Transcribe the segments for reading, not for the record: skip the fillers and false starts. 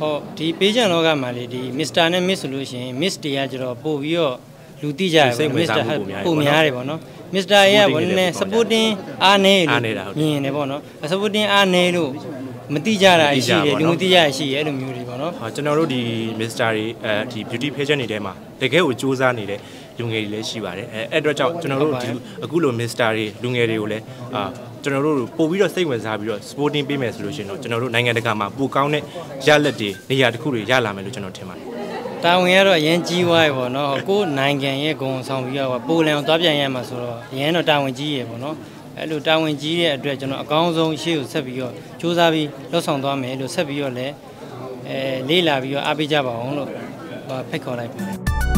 ဒီပေးချင်လောကမှာလေဒီ Mr. နဲ့ Miss ဆိုလို့ရှိရင် Miss တွေကကျတော့ပို့ပြီးတော့လူသိကြတယ်ပေါ့ Mr. ပို့များတယ်ပေါ့နော် Mr. ရဲ့ကနည်း supporting အားနေလို့မြင်တယ်ပေါ့နော် supporting အားနေလို့မတိကြတာရှိတယ်လူမတိကြရရှိရဲ့အဲ့လိုမျိုးတွေပေါ့နော်ကျွန်တော်တို့ဒီ Mr. တွေဒီ beauty pageant တွေထဲမှာတကယ်ကိုစူးစမ်းနေတဲ့လူငယ်တွေလည်းရှိပါတယ်အဲ့အတွက်ကြောင့်ကျွန်တော်တို့ဒီအခုလို Mr. တွေလူငယ်တွေကိုလည်းကျွန်တော်တို့ပို့ပြီးတော့စိတ်ဝင်စားပြီးတော့ supporting ပေးမယ်ဆိုလို့ရှိရင်တော့ကျွန်တော်တို့နိုင်ငံတကာမှာပိုကောင်းတဲ့ရလက်တွေနေရာတစ်ခုတွေရလာမယ်လို့ကျွန်တော်ထင်ပါတယ်တာဝန်ကတော့အရင်ကြီးသွားပြီပေါ့နော်ကိုယ်နိုင်ငံရဲ့ဂုဏ်ဆောင်ပြီးတော့ပိုလန်ကိုသွားပြန်ရမှာဆိုတော့အရင်တော့တာဝန်ကြီးရပေါ့နော်အဲ့လိုတာဝန်ကြီးတဲ့အတွက်ကျွန်တော်အကောင်းဆုံးရှေ့ကိုဆက်ပြီးတော့စူးစမ်းပြီးလှုပ်ဆောင်သွားမယ်လို့ဆက်ပြီးတော့လည်းလေးလာပြီးတော့အားပေးကြပါအောင်လို့ဖိတ်ခေါ်လိုက်ပါတယ်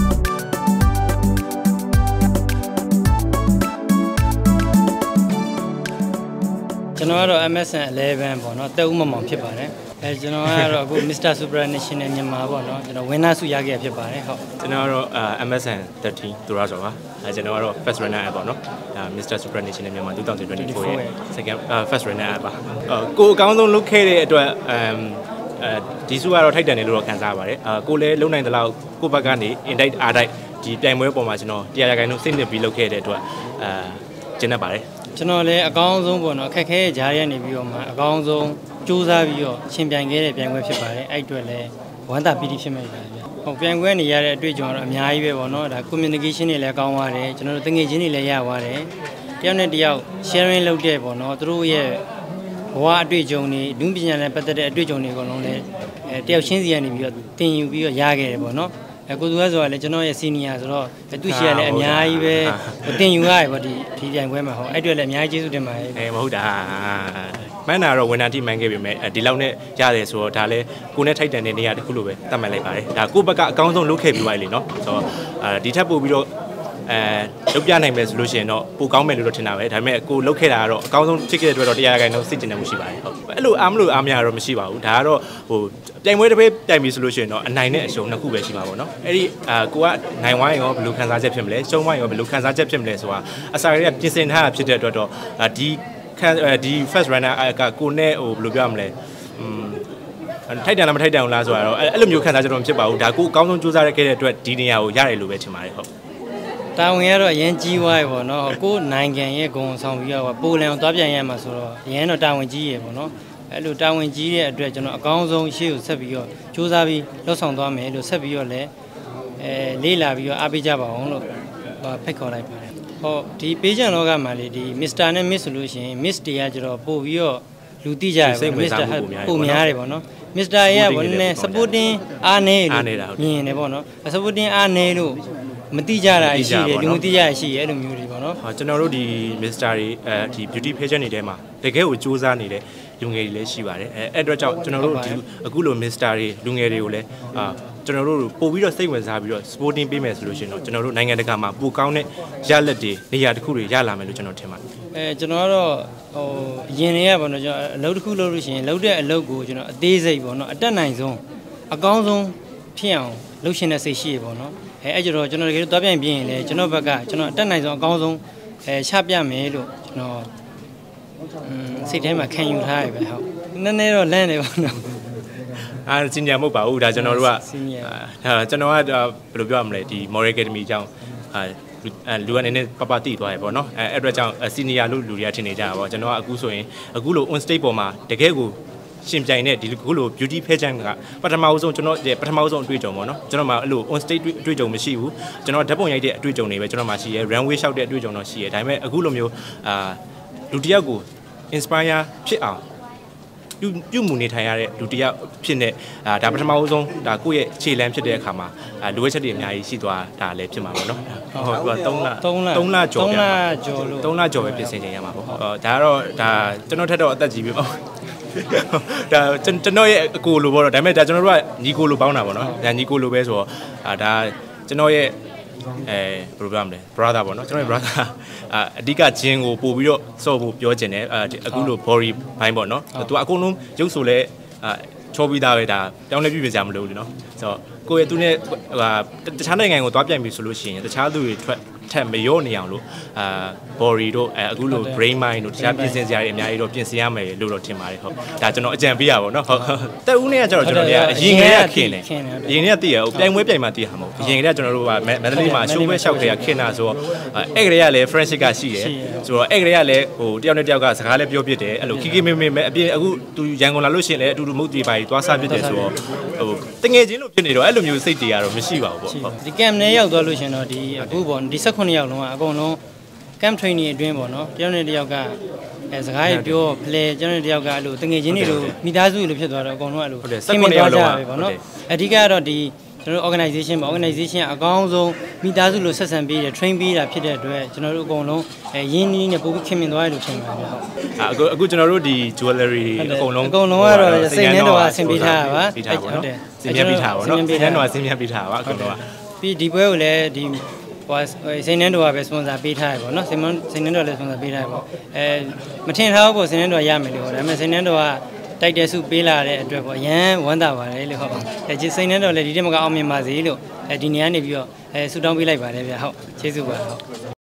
ကျွန်တော်ကတော့ MSN 11ပေါ့နော်တက်ဦးမမောင်ဖြစ်ပါတယ်ကျွန်တော်ကတော့အခု Mr. Supranational မြန်မာပေါ့နော်ကျွန်တော် winner ဆုရခဲ့ဖြစ်ပါတယ်ဟုတ်ကျွန်တော်ကတော့ MSN 13သူရဆိုပါကျွန်တော်ကတော့ first runner up ပေါ့နော်Mr. Supranational မြန်မာ2024ရဲ့ second first runner up ပါကိုအကောင်းဆုံးလုပ်ခဲ့တဲ့အတွက်ဒီဆုကတော့ထိုက်တန်တယ်လို့တော့ခံစားပါတယ်ကိုလည်းလုံနိုင်တဲ့လောက်ကိုဘက်ကနေ indict ardict ဒီပြိုင်ပွဲပေါ်မှာကျွန်တော်တရားခိုင်နှုန်းစိတ်နှစ်ပြီးလုပ်ခဲ့တဲ့အတွက်ကျင်းနေပါတယ်ကျွန်တော်လည်းအကောင်းဆုံးပေါ့နော်ခက်ခဲကြားရနေပြီးတော့မှအကောင်းဆုံးစူးစမ်းပြီးတော့ရှင်ပြိုင်ခဲ့တဲ့ပြိုင်ပွဲဖြစ်ပါတယ်အဲ့အတွက်လည်းဝမ်းသာပီတိဖြစ်မိပါတယ်ဗျဟုတ်ပြိုင်ပွဲနေရတဲ့အတွေ့အကြုံကတော့အများကြီးပဲပေါ့နော်ဒါ communication တွေလည်းကောင်းပါတယ်ကျွန်တော်တို့တငယ်ချင်းတွေလည်းရပါတယ်တယောက်နဲ့တယောက် sharing လုပ်တဲ့ပေါ့နော်သူတို့ရဲ့ဘဝအတွေ့အကြုံတွေလူပညာနဲ့ပတ်သက်တဲ့အတွေ့အကြုံတွေအကုန်လုံးလည်းတယောက်ချင်းစီကနေပြီးတော့သင်ယူပြီးတော့ရခဲ့တယ်ပေါ့နော်ကိုသူကဆိုတာလေကျွန်တော်ရဲ့ senior ဆိုတော့သူရှိရလဲအများကြီးပဲတင်ယူရတယ်ပေါ့ဒီပြိုင်ပွဲမှာဟောအဲ့အတွက်လည်းအများကြီးကျေးဇူးတင်ပါတယ်မဟုတ်တာမှန်တာတော့ဝန်ထမ်းတိမှန်ခဲ့ပြီမဲ့ဒီလောက်နဲ့ရတယ်ဆိုတော့ဒါလည်းကိုနဲ့ထိုက်တန်တဲ့နေရာတစ်ခုလိုပဲသတ်မှတ်လိုက်ပါတယ်ဒါကိုဘက်ကအကောင်းဆုံးလုပ်ခဲ့ပြီးသွားပြီလေနော်ဆိုတော့ဒီထက်ပို့ပြီးတော့လုပ်ပြနိုင်မယ်ဆိုလို့ရှိရင်တော့ပိုကောင်းမယ်လို့တော့ထင်တာပဲဒါပေမဲ့ကိုလုပ်ခဲ့တာကတော့အကောင်းဆုံးဖြစ်ခဲ့တဲ့အတွက်တော့တရားခိုင်နှုန်းစိတ်ကျဉ်နေမှုရှိပါတယ်ဟုတ်အဲ့လိုအားမလို့အားမရတော့မရှိပါဘူးဒါကတော့ဟိုပြိုင်ပွဲတစ်ပေးပြိုင်ပြီဆိုလို့ရှိရင်တော့အနိုင်နဲ့အရှုံးနှစ်ခုပဲရှိမှာပေါ့နော်အဲ့ဒီကိုကနိုင်ဝိုင်းရောဘယ်လိုခံစားချက်ဖြစ်မလဲရှုံးဝိုင်းရောဘယ်လိုခံစားချက်ဖြစ်မလဲဆိုတာအစာတွေကပြင်ဆင်ထားတာဖြစ်တဲ့အတွက်တော့ဒီ first runner ကကိုနဲ့ဟိုဘယ်လိုပြောရမလဲထိုက်တန်လားမထိုက်တန်ဘူးလားဆိုတော့အဲ့လိုမျိုးခံစားချက်တော့မဖြစ်ပါဘူးဒါကိုအကောင်းဆုံးစူးစမ်းရခဲ့တဲ့အတွက်ဒီနေရာကိုရတယ်လို့ပဲထင်ပါတယ်ဟုတ်တာဝန်ကတော့အရင်ကြီးသွားပြီပေါ့နော်ကိုနိုင်ငံရဲ့ဂုဏ်ဆောင်ပြီးတော့ပိုလန်ကိုသွားပြန်ရမှာဆိုတော့အရင်တော့တာဝန်ကြီးရပေါ့နော်အဲ့လိုတာဝန်ကြီးတဲ့အတွက်ကျွန်တော်အကောင်းဆုံးရှေ့ကိုဆက်ပြီးတော့စူးစမ်းပြီးလှုပ်ဆောင်သွားမယ်လို့ဆက်ပြီးတော့လည်းလေးလာပြီးတော့အားပေးကြပါအောင်လို့ဖိတ်ခေါ်လိုက်ပါတယ်ဒီပေးချင်လောကမှာလေဒီ Mr. နဲ့ Miss ဆိုလို့ရှိရင် Miss တွေကကျတော့ပို့ပြီးတော့လူသိကြတယ်ပေါ့ Mr. ပို့များတယ်ပေါ့နော် Mr. ရဲ့ကနည်း supporting အားနေလို့မြင်တယ်ပေါ့နော် supporting အားနေလို့မတိကြတာရှိတယ်လူမတိကြရရှိရဲ့အဲ့လိုမျိုးတွေပေါ့နော်ကျွန်တော်တို့ဒီ Mr. တွေဒီ beauty pageant တွေထဲမှာတကယ်ကိုစူးစမ်းနေတဲ့လူငယ်တွေလည်းရှိပါတယ်အဲ့အတွက်ကြောင့်ကျွန်တော်တို့ဒီအခုလို Mr. တွေလူငယ်တွေကိုလည်းကျွန်တော်တို့ပို့ပြီးတော့စိတ်ဝင်စားပြီးတော့ supporting ပေးမယ်ဆိုလို့ရှိရင်တော့ကျွန်တော်တို့နိုင်ငံတကာမှာပိုကောင်းတဲ့ရလက်တွေနေရာတစ်ခုတွေရလာမယ်လို့ကျွန်တော်ထင်ပါတယ်ကျွန်တော်ကတော့ဟိုအရင်တွေကပေါ့နော်ကျွန်တော်အလုပ်တစ်ခုလုပ်လို့ရှိရင်လုပ်တဲ့အလုပ်ကိုကျွန်တော်အသေးစိတ်ပေါ့နော်အတက်နိုင်ဆုံးအကောင်းဆုံးဖြစ်အောင်လုပ်ရှင်တဲ့စိတ်ရှိရပေါ့နော်အဲ့ကျတော့ကျွန်တော်တကယ်တော့သွားပြန်ပြင်းရင်လေကျွန်တော်ဘက်ကကျွန်တော်အတက်နိုင်ဆုံးအကောင်းဆုံးချပြမယ်လို့ကျွန်တော်စိတ်ထဲမှာခံယူထားရပဲဟုတ်နည်းနည်းတော့လန့်နေပါတော့စင်ညာမဟုတ်ပါဘူးဒါကျွန်တော်တို့ကကျွန်တော်ကဘယ်လိုပြောရမလဲဒီ Moral Academy အကြောင်းလူကနေနဲ့ပပတိသွားရပေါ့နော်အဲ့အတွက်ကြောင့် senior လို့လူတွေကထင်နေကြတာပေါ့ကျွန်တော်ကအခုဆိုရင်အခုလို on stage ပေါ်မှာတကယ်ကိုရှင်ပြိုင်တဲ့ဒီခုလို beauty pageant ကပထမဆုံးကျွန်တော်ပထမဆုံးအတွေ့အကြုံပေါ့နော်ကျွန်တော်မှအဲ့လို on stage အတွေ့အကြုံမရှိဘူးကျွန်တော်ဓာတ်ပုံရိုက်တဲ့အတွေ့အကြုံတွေပဲကျွန်တော်မှရှိရဲ runway လျှောက်တဲ့အတွေ့အကြုံတော့ရှိရဲဒါပေမဲ့အခုလိုမျိုးလူတစ်ယောက်ကို inspire ဖြစ်အောင်ပြုမှုနေထိုင်ရတဲ့လူတစ်ယောက်ဖြစ်နေဒါပထမဆုံးဒါကိုယ့်ရဲ့ခြေလမ်းဖြစ်တဲ့အခါမှာလိုအပ်ချက်တွေအများကြီးရှိသွားတာလည်းဖြစ်မှာပေါ့နော်ဟုတ်ကဲ့3လကျော်ပဲပြင်ဆင်ချိန်ရမှာပေါ့ဒါကတော့ဒါကျွန်တော်ထက်တော့အသက်ကြီးပြီပေါ့ဒါကျွန်တော်ရဲ့အကိုလိုပေါ့တော့ဒါပေမဲ့ဒါကျွန်တော်တို့ကညီကိုလိုပေါင်းတာပေါ့နော်ဒါညီကိုလိုပဲဆိုတော့ဒါကျွန်တော်ရဲ့ဘယ်လိုပြောမလဲ brother ပေါ့နော်ကျွန်တော်ရဲ့ brother အဓိကဂျင်းကိုပို့ပြီးတော့စော့ဖို့ပြောချင်တယ်အခုလို body ဘိုင်းပေါ့နော်သူကအကုန်လုံးရုပ်ဆိုလဲချောပြီးသားပဲဒါပြောင်းလဲပြပြစရာမလိုဘူးเนาะဆိုတော့ကိုယ့်ရဲ့သူနဲ့တခြားနိုင်ငံကိုသွားပြန်ပြီဆိုလို့ရှိရင်တခြားသူတွေထထက်မရောနေအောင်လို့body တို့အခုလို brain mind တို့တခြားပြင်ဆင်စရာတွေအများကြီးတော့ပြင်ဆင်ရမယ်လို့တော့ထင်ပါတယ်ဟုတ်ဒါကျွန်တော်အကြံပေးရပါတော့ဟုတ်တက်ဦးနဲ့ကကျွန်တော်တို့ကအရင်ကခင်တယ်အရင်ကတည်ရဟိုပြိုင်ပွဲပြိုင်မှာတည်ရမှာမဟုတ်အရင်ကကျွန်တော်တို့ကမန္တလေးမှာရှိုးပွဲလျှောက်ကြရခင်တာဆိုတော့အဲ့ကလေးကလည်း friendship ကရှိတယ်ဆိုတော့အဲ့ကလေးကလည်းဟိုတယောက်နဲ့တယောက်ကစကားလည်းပြောပြတယ်အဲ့လိုခိခိမေမေအပြင်အခုသူရန်ကုန်လာလို့ရှိရင်လည်းအတူတူမုတ်တီပါကြီးသွားစားပြတယ်ဆိုတော့ဟိုတငယ်ချင်းလို့ဖြစ်နေတော့အဲ့လိုမျိုးစိတ်တွေကတော့မရှိပါဘူးပေါ့ဒီ camp နဲ့ရောက်သွားလို့ရှင်တော့ဒီအခုပေါ့ဒီ18ရောက်လုံးကအကုန်လုံး camp training အတွင်းပေါ့နော်တယောက်နဲ့တယောက်ကစကားကြီးပြော play ကျွန်တော်တယောက်ကအဲ့လိုတငယ်ချင်းတွေလိုမိသားစုလိုဖြစ်သွားတော့အကုန်လုံးအဲ့လိုစိတ်ဝင်သွားကြပဲပေါ့နော်အဓိကတော့ဒီကျွန်တော်တို့ organization ပါ organization အကောင်းဆုံးမိသားစုလိုဆက်ဆံပေးတယ် train ပေးတာဖြစ်တဲ့အတွက်ကျွန်တော်တို့အကုန်လုံးရင်းနှီးနဲ့ပို့ပြီးခင်မင်သွားရလို့ထင်ပါတယ်ဟုတ်အခုကျွန်တော်တို့ဒီ jewelry အကုန်လုံးကတော့စိတ်နှင်းတော်အဆင်ပြေထားတာပါဟုတ်တယ်စင်မြတ်ပေးထားပါတော့စိတ်နှင်းတော်စင်မြတ်ပေးထားပါအကုန်လုံးပြီးဒီပွဲကိုလည်းဒီဟိုစိန်နှင်းတော်ကပဲ sponsor ပေးထားရပေါ့နော်စိန်နှင်းတော်လည်း sponsor ပေးထားရပေါ့မထင်ထားဘူးပေါ့စိန်နှင်းတော်ရမယ်လို့ဒါပေမဲ့စိန်နှင်းတော်ကတိုက်တဲ့စုပေးလာတဲ့အတွက်ပေါ့အရန်ဝမ်းသာပါတယ်လို့ဟုတ်စိန်နှင်းတော်လည်းဒီတက်မကအောင်မြင်ပါစေလို့ဒီနေရာနေပြီးတော့ဆူတောင်းပေးလိုက်ပါတယ်ဗျဟုတ်ကျေးဇူးပါဟုတ်